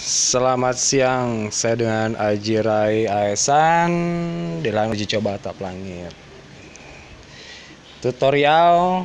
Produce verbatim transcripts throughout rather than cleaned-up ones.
Selamat siang, saya dengan Ajirai Aesan di lahan uji coba atap langit. Tutorial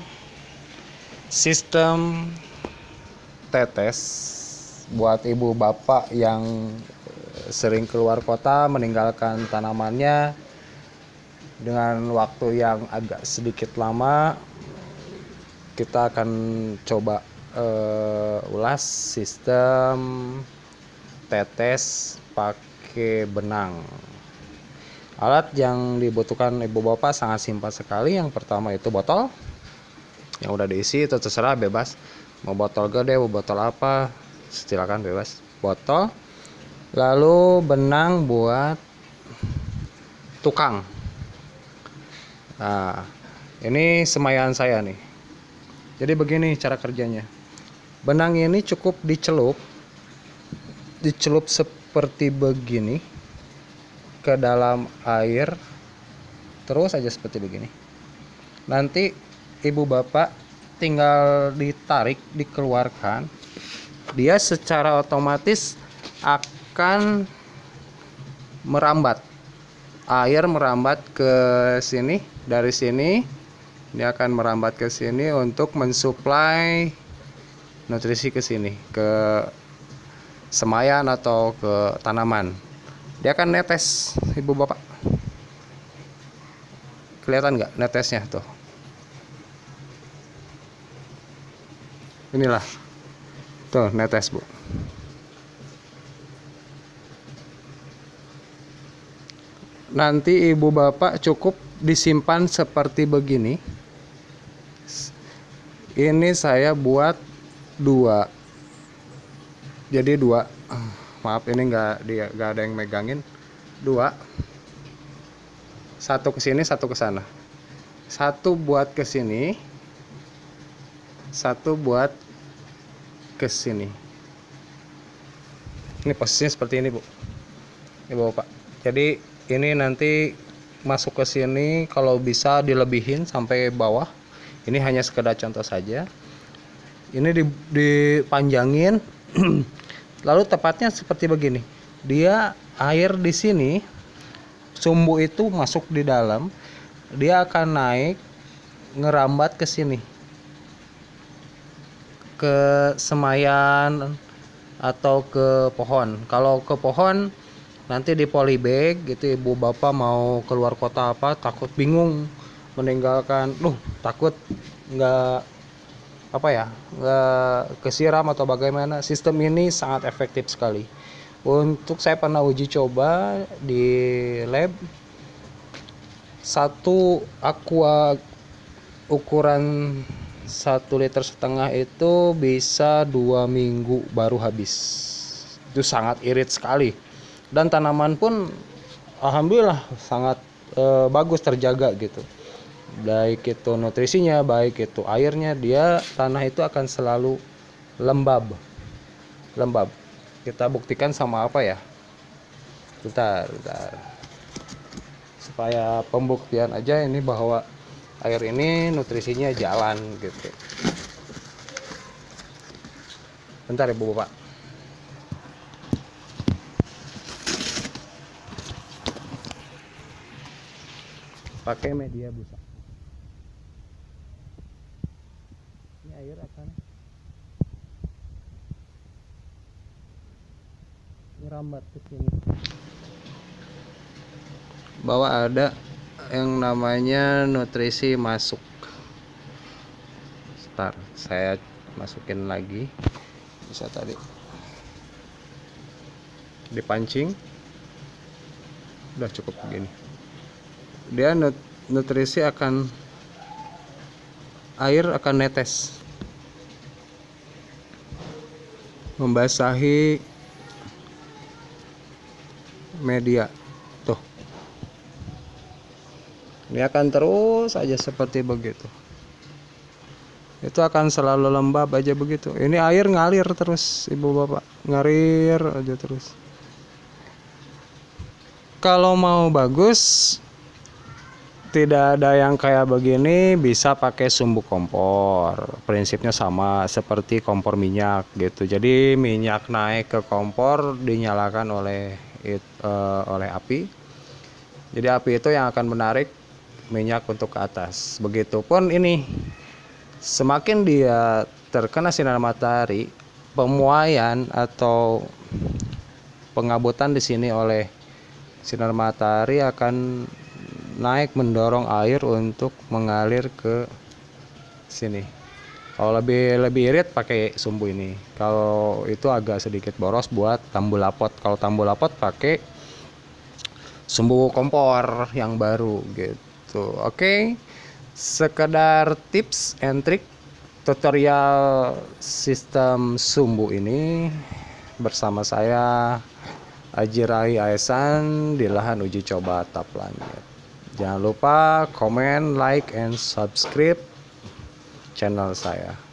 sistem tetes buat ibu bapak yang sering keluar kota meninggalkan tanamannya dengan waktu yang agak sedikit lama. Kita akan coba uh, ulas sistem tetes pakai benang. Alat yang dibutuhkan ibu bapak sangat simpel sekali. Yang pertama itu botol yang udah diisi, itu terserah, bebas mau botol gede, mau botol apa, silakan bebas. Botol, lalu benang buat tukang. Nah, ini semaian saya nih. Jadi begini cara kerjanya. Benang ini cukup dicelup dicelup seperti begini ke dalam air, terus aja seperti begini. Nanti ibu bapak tinggal ditarik, dikeluarkan, dia secara otomatis akan merambat, air merambat ke sini. Dari sini dia akan merambat ke sini untuk mensuplai nutrisi ke sini, ke semayan atau ke tanaman. Dia akan netes, ibu bapak. Kelihatan nggak netesnya tuh? Inilah tuh netes, bu. Nanti ibu bapak cukup disimpan seperti begini. Ini saya buat dua, jadi dua. Maaf, ini nggak dia nggak ada yang megangin. Dua, satu ke sini, satu ke sana. Satu buat ke sini, satu buat ke sini. Ini posisinya seperti ini, bu, ibu bapak. Jadi ini nanti masuk ke sini, kalau bisa dilebihin sampai bawah. Ini hanya sekedar contoh saja. Ini dipanjangin. Lalu tepatnya seperti begini. Dia air di sini, sumbu itu masuk di dalam, dia akan naik ngerambat ke sini, ke semayan atau ke pohon. Kalau ke pohon nanti di polybag gitu, ibu bapak mau keluar kota apa, takut bingung meninggalkan, loh takut nggak apa ya, nggak kesiram atau bagaimana. Sistem ini sangat efektif sekali. Untuk saya pernah uji coba di lab, satu aqua ukuran satu liter setengah itu bisa dua minggu baru habis. Itu sangat irit sekali, dan tanaman pun alhamdulillah sangat e, bagus terjaga gitu. Baik itu nutrisinya, baik itu airnya, dia tanah itu akan selalu lembab. Lembab. Kita buktikan sama apa ya? Bentar, bentar. Supaya pembuktian aja ini bahwa air ini nutrisinya jalan gitu. Bentar ibu bapak. Pakai media busa. Air akan merambat ke sini. Bahwa ada yang namanya nutrisi masuk. Ntar saya masukin lagi. Bisa tadi dipancing. Udah cukup begini. Dia nutrisi akan, air akan netes membasahi media tuh. Ini akan terus aja seperti begitu. Itu akan selalu lembab aja begitu. Ini air ngalir terus ibu bapak, ngalir aja terus. Kalau mau bagus tidak ada yang kayak begini, bisa pakai sumbu kompor. Prinsipnya sama seperti kompor minyak gitu. Jadi minyak naik ke kompor dinyalakan oleh it, uh, oleh api. Jadi api itu yang akan menarik minyak untuk ke atas. Begitupun ini, semakin dia terkena sinar matahari, pemuaian atau pengabutan di sini oleh sinar matahari akan naik mendorong air untuk mengalir ke sini. Kalau lebih lebih irit pakai sumbu ini. Kalau itu agak sedikit boros buat tambul lapot. Kalau tambul lapot pakai sumbu kompor yang baru gitu. Oke. Sekedar tips and trick tutorial sistem sumbu ini bersama saya Ajirai Aesan di lahan uji coba Tap Langit. Jangan lupa komen, like, and subscribe channel saya.